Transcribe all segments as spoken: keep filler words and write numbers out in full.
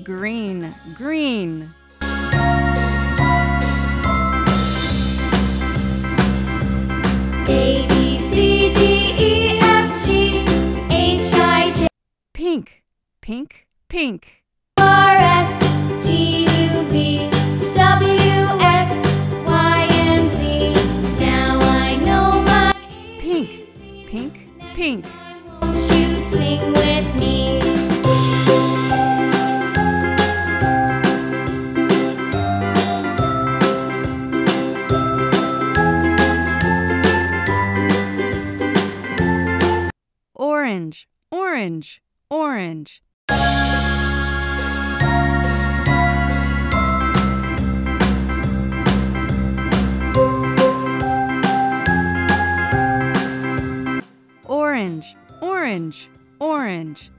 green, green. A, B, C, D, E, F, G, H, I, J, Pink, pink, pink. R, S, T, U, V, W, X, Y, and Z. Now I know my Pink, pink, pink. Won't you sing with me? Orange, orange, orange. Orange, orange, orange.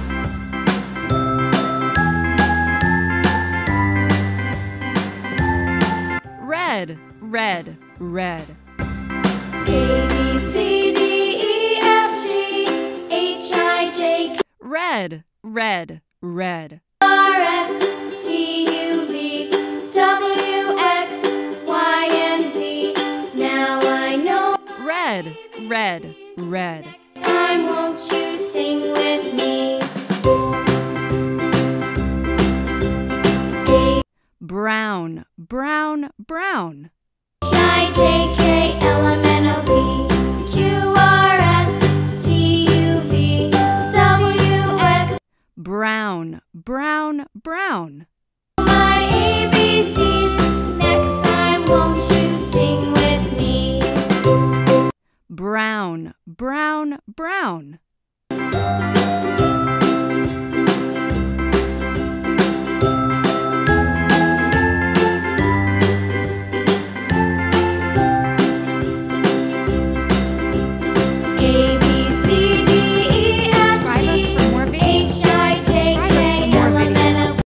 Red, red, red. A, B, C, D, E, F, G, H, I, J, K, Red, red, red. R, S, T, U, V, W, X, Y, and Z. Now I know. Red, red, red. Next time, won't you sing with me? A, Brown, brown, brown. H, I, J, K, L, M, N, O, P, Q, R, S, T, U, V, W, X. Brown, brown, brown. My A B Cs. Next time, won't you sing with me? Brown, brown, brown.